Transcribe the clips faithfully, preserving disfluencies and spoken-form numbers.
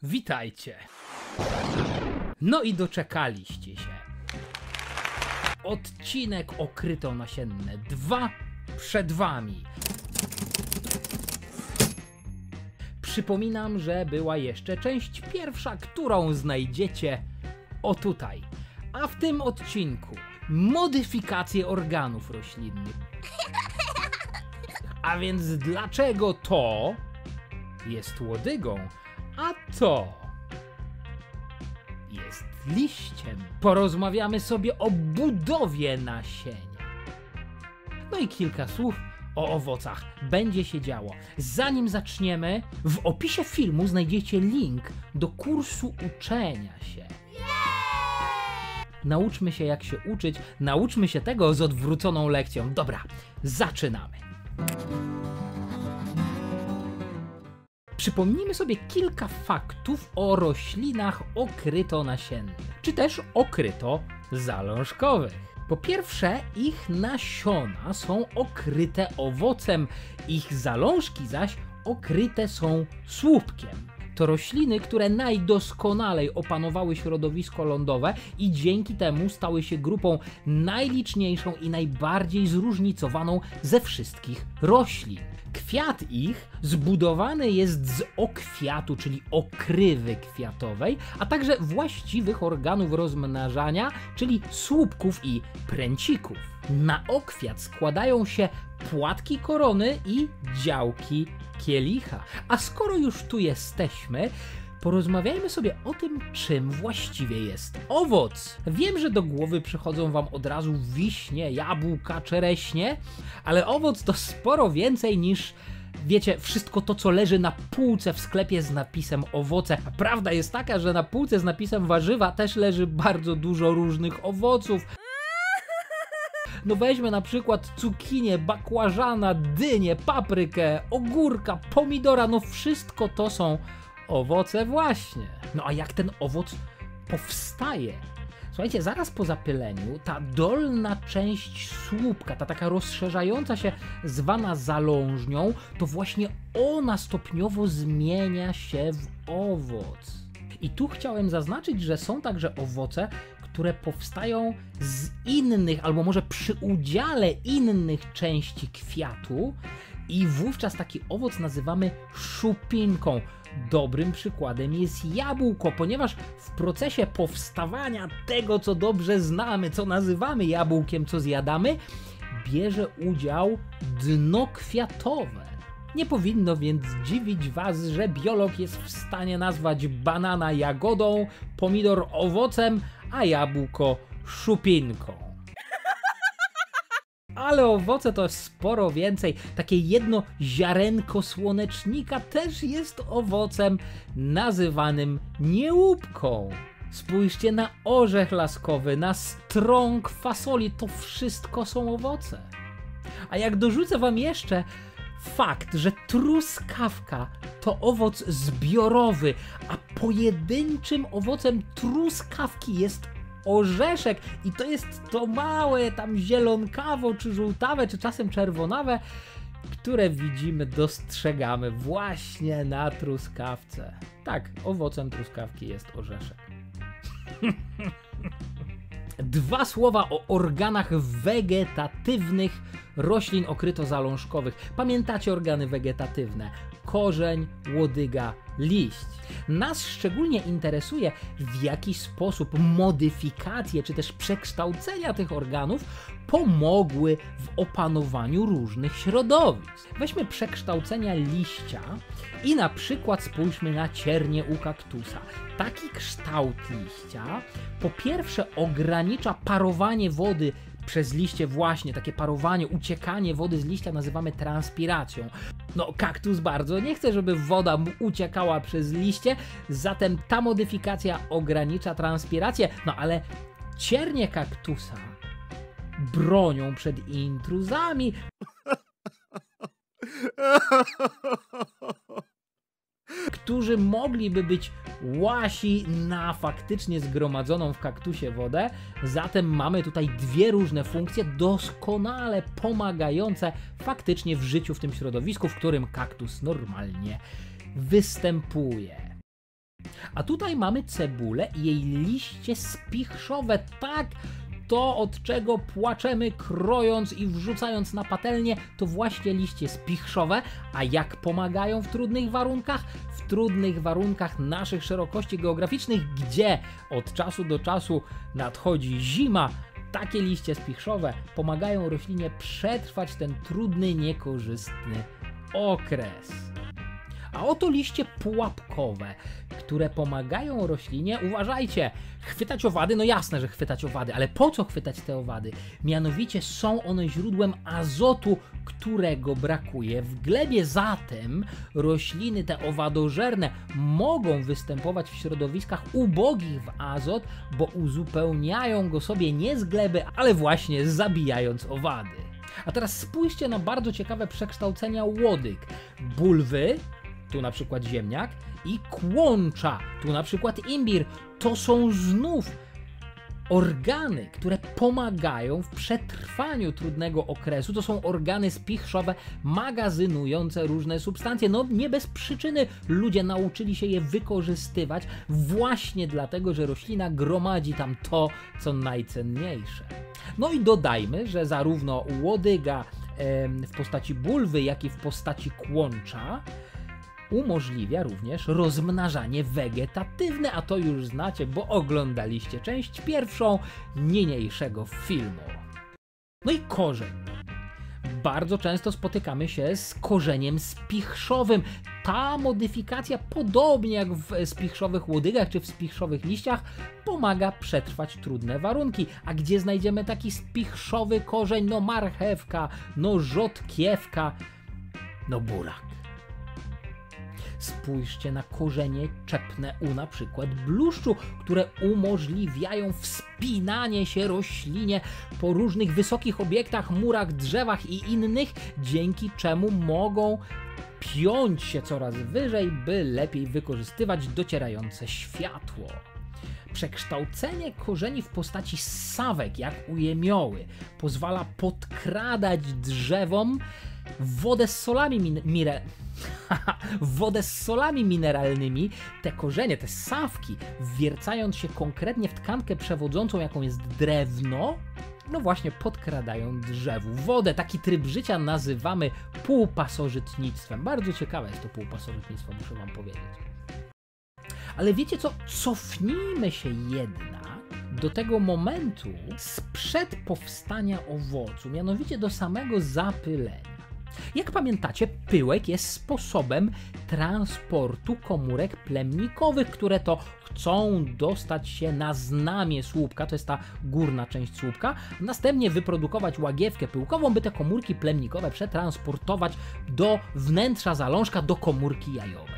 Witajcie. No i doczekaliście się. Odcinek okrytonasienny dwa przed wami. Przypominam, że była jeszcze część pierwsza, którą znajdziecie o tutaj. A w tym odcinku modyfikacje organów roślinnych. A więc dlaczego to jest łodygą, a to jest liściem? Porozmawiamy sobie o budowie nasienia. No i kilka słów o owocach. Będzie się działo. Zanim zaczniemy, w opisie filmu znajdziecie link do kursu uczenia się. Nauczmy się, jak się uczyć. Nauczmy się tego z odwróconą lekcją. Dobra, zaczynamy. Przypomnijmy sobie kilka faktów o roślinach okrytonasiennych, czy też okrytozalążkowych. Po pierwsze, ich nasiona są okryte owocem, ich zalążki zaś okryte są słupkiem. To rośliny, które najdoskonalej opanowały środowisko lądowe i dzięki temu stały się grupą najliczniejszą i najbardziej zróżnicowaną ze wszystkich roślin. Kwiat ich zbudowany jest z okwiatu, czyli okrywy kwiatowej, a także właściwych organów rozmnażania, czyli słupków i pręcików. Na okwiat składają się płatki korony i działki kielicha. A skoro już tu jesteśmy, porozmawiajmy sobie o tym, czym właściwie jest owoc. Wiem, że do głowy przychodzą wam od razu wiśnie, jabłka, czereśnie, ale owoc to sporo więcej niż, wiecie, wszystko to, co leży na półce w sklepie z napisem owoce. A prawda jest taka, że na półce z napisem warzywa też leży bardzo dużo różnych owoców. No weźmy na przykład cukinię, bakłażana, dynię, paprykę, ogórka, pomidora, no wszystko to są owoce właśnie. No a jak ten owoc powstaje? Słuchajcie, zaraz po zapyleniu ta dolna część słupka, ta taka rozszerzająca się, zwana zalążnią, to właśnie ona stopniowo zmienia się w owoc. I tu chciałem zaznaczyć, że są także owoce, które powstają z innych, albo może przy udziale innych części kwiatu i wówczas taki owoc nazywamy szupinką. Dobrym przykładem jest jabłko, ponieważ w procesie powstawania tego, co dobrze znamy, co nazywamy jabłkiem, co zjadamy, bierze udział dno kwiatowe. Nie powinno więc dziwić was, że biolog jest w stanie nazwać banana jagodą, pomidor owocem, a jabłko szupinką. Ale owoce to sporo więcej. Takie jedno ziarenko słonecznika też jest owocem nazywanym niełupką. Spójrzcie na orzech laskowy, na strąg fasoli, to wszystko są owoce. A jak dorzucę wam jeszcze fakt, że truskawka to owoc zbiorowy, a pojedynczym owocem truskawki jest orzeszek i to jest to małe tam zielonkawo, czy żółtawe, czy czasem czerwonawe, które widzimy, dostrzegamy właśnie na truskawce. Tak, owocem truskawki jest orzeszek. Dwa słowa o organach wegetatywnych roślin okrytozalążkowych. Pamiętacie organy wegetatywne? Korzeń, łodyga, liść. Nas szczególnie interesuje, w jaki sposób modyfikacje czy też przekształcenia tych organów pomogły w opanowaniu różnych środowisk. Weźmy przekształcenia liścia i na przykład spójrzmy na ciernię u kaktusa. Taki kształt liścia po pierwsze ogranicza parowanie wody przez liście, właśnie takie parowanie, uciekanie wody z liścia nazywamy transpiracją. No kaktus bardzo nie chce, żeby woda mu uciekała przez liście, zatem ta modyfikacja ogranicza transpirację, no ale ciernie kaktusa bronią przed intruzami. Którzy mogliby być łasi na faktycznie zgromadzoną w kaktusie wodę. Zatem mamy tutaj dwie różne funkcje doskonale pomagające faktycznie w życiu w tym środowisku, w którym kaktus normalnie występuje. A tutaj mamy cebulę i jej liście spichrzowe, tak, to od czego płaczemy, krojąc i wrzucając na patelnię, to właśnie liście spichrzowe. A jak pomagają w trudnych warunkach? W trudnych warunkach naszych szerokości geograficznych, gdzie od czasu do czasu nadchodzi zima, takie liście spichrzowe pomagają roślinie przetrwać ten trudny, niekorzystny okres. A oto liście pułapkowe, które pomagają roślinie, uważajcie, chwytać owady, no jasne, że chwytać owady, ale po co chwytać te owady? Mianowicie są one źródłem azotu, którego brakuje w glebie, zatem rośliny te owadożerne mogą występować w środowiskach ubogich w azot, bo uzupełniają go sobie nie z gleby, ale właśnie zabijając owady. A teraz spójrzcie na bardzo ciekawe przekształcenia łodyg. Bulwy, tu na przykład ziemniak, i kłącza, tu na przykład imbir. To są znów organy, które pomagają w przetrwaniu trudnego okresu. To są organy spichrzowe magazynujące różne substancje. No nie bez przyczyny ludzie nauczyli się je wykorzystywać właśnie dlatego, że roślina gromadzi tam to, co najcenniejsze. No i dodajmy, że zarówno łodyga w postaci bulwy, jak i w postaci kłącza umożliwia również rozmnażanie wegetatywne, a to już znacie, bo oglądaliście część pierwszą niniejszego filmu. No i korzeń. Bardzo często spotykamy się z korzeniem spichrszowym. Ta modyfikacja, podobnie jak w spichrzowych łodygach czy w spichrzowych liściach, pomaga przetrwać trudne warunki. A gdzie znajdziemy taki spichrzowy korzeń? No marchewka, no rzodkiewka, no burak. Spójrzcie na korzenie czepne u na przykład bluszczu, które umożliwiają wspinanie się roślinie po różnych wysokich obiektach, murach, drzewach i innych, dzięki czemu mogą piąć się coraz wyżej, by lepiej wykorzystywać docierające światło. Przekształcenie korzeni w postaci ssawek, jak u jemioły, pozwala podkradać drzewom wodę z solami min mire... wodę z solami mineralnymi. Te korzenie, te ssawki, wwiercając się konkretnie w tkankę przewodzącą, jaką jest drewno, no właśnie podkradają drzewu wodę. Taki tryb życia nazywamy półpasożytnictwem. Bardzo ciekawe jest to półpasożytnictwo, muszę wam powiedzieć. Ale wiecie co? Cofnijmy się jednak do tego momentu sprzed powstania owocu, mianowicie do samego zapylenia. Jak pamiętacie, pyłek jest sposobem transportu komórek plemnikowych, które to chcą dostać się na znamie słupka, to jest ta górna część słupka, następnie wyprodukować łagiewkę pyłkową, by te komórki plemnikowe przetransportować do wnętrza zalążka, do komórki jajowej.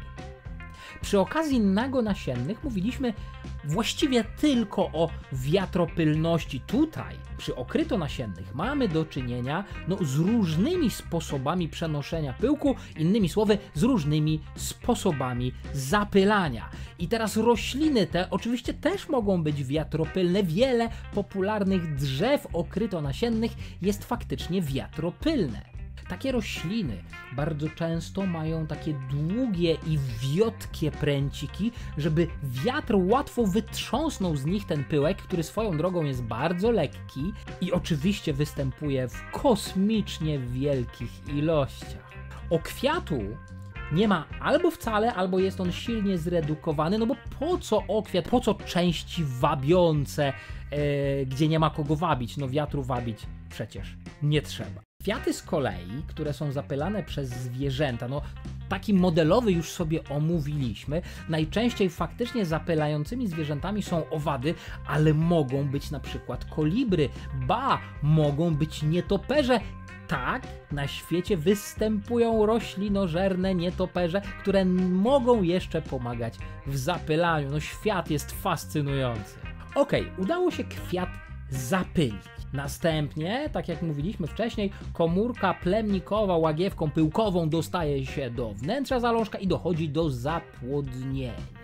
Przy okazji nagonasiennych mówiliśmy właściwie tylko o wiatropylności. Tutaj przy okrytonasiennych mamy do czynienia no, z różnymi sposobami przenoszenia pyłku, innymi słowy z różnymi sposobami zapylania. I teraz rośliny te oczywiście też mogą być wiatropylne. Wiele popularnych drzew okrytonasiennych jest faktycznie wiatropylne. Takie rośliny bardzo często mają takie długie i wiotkie pręciki, żeby wiatr łatwo wytrząsnął z nich ten pyłek, który swoją drogą jest bardzo lekki i oczywiście występuje w kosmicznie wielkich ilościach. Okwiatu nie ma albo wcale, albo jest on silnie zredukowany, no bo po co okwiat, po co części wabiące, e, gdzie nie ma kogo wabić, no wiatru wabić przecież nie trzeba. Kwiaty z kolei, które są zapylane przez zwierzęta, no taki modelowy już sobie omówiliśmy, najczęściej faktycznie zapylającymi zwierzętami są owady, ale mogą być na przykład kolibry, ba, mogą być nietoperze. Tak, na świecie występują roślinożerne nietoperze, które mogą jeszcze pomagać w zapylaniu. No świat jest fascynujący. Okej, udało się kwiat zapylić. Następnie, tak jak mówiliśmy wcześniej, komórka plemnikowa łagiewką pyłkową dostaje się do wnętrza zalążka i dochodzi do zapłodnienia.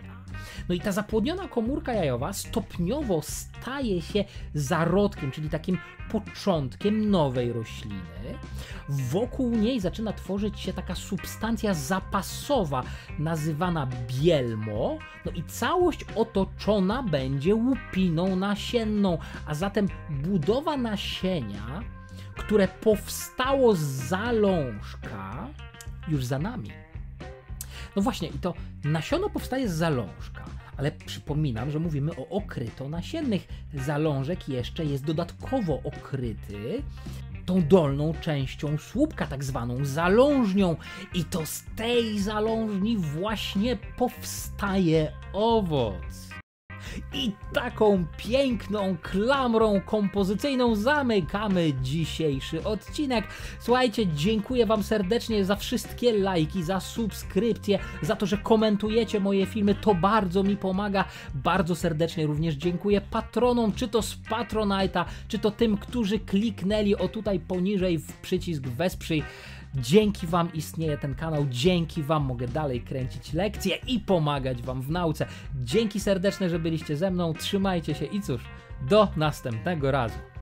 No i ta zapłodniona komórka jajowa stopniowo staje się zarodkiem, czyli takim początkiem nowej rośliny. Wokół niej zaczyna tworzyć się taka substancja zapasowa, nazywana bielmo, no i całość otoczona będzie łupiną nasienną, a zatem budowa nasienia, które powstało z zalążka, już za nami. No właśnie, i to nasiono powstaje z zalążka, ale przypominam, że mówimy o okrytonasiennych. Zalążek jeszcze jest dodatkowo okryty tą dolną częścią słupka, tak zwaną zalążnią, i to z tej zalążni właśnie powstaje owoc. I taką piękną klamrą kompozycyjną zamykamy dzisiejszy odcinek. Słuchajcie, dziękuję wam serdecznie za wszystkie lajki, za subskrypcje, za to, że komentujecie moje filmy, to bardzo mi pomaga. Bardzo serdecznie również dziękuję patronom, czy to z Patronite'a, czy to tym, którzy kliknęli o tutaj poniżej w przycisk wesprzyj. Dzięki wam istnieje ten kanał, dzięki wam mogę dalej kręcić lekcje i pomagać wam w nauce. Dzięki serdeczne, że byliście ze mną, trzymajcie się i cóż, do następnego razu.